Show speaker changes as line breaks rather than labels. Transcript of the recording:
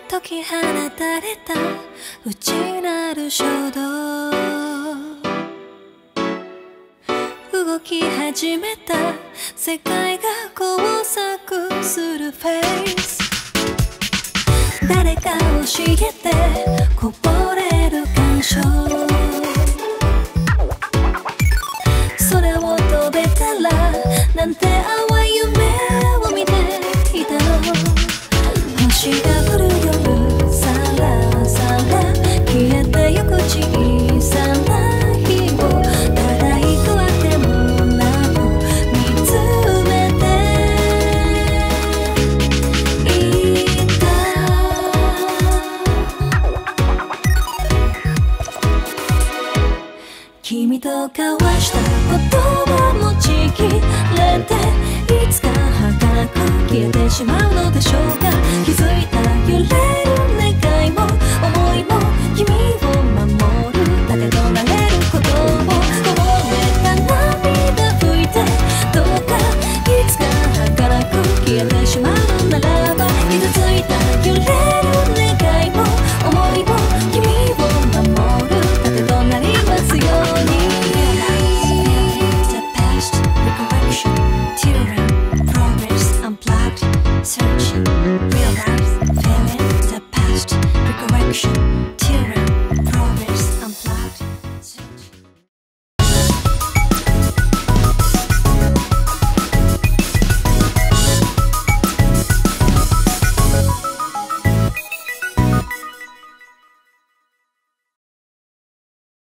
解き放たれた内なる衝動、動き始めた世界が交錯するフェイス、誰か教えてこぼれる感傷、それを飛べたらなんて淡い夢を見ていたの、星が降る夜さらさら消えてゆく小さな日をただ幾あってもなく見つめていた、君と交わした言葉もちぎれていつか儚く消えてしまうのでしょうか、気づいた揺れる願いも思いも君を守るだけとなれることを、こぼれた涙拭いてどうかいつか儚く消えてしまうならば、傷ついた揺れる願いも思いも君を守るだけとなりますように。Children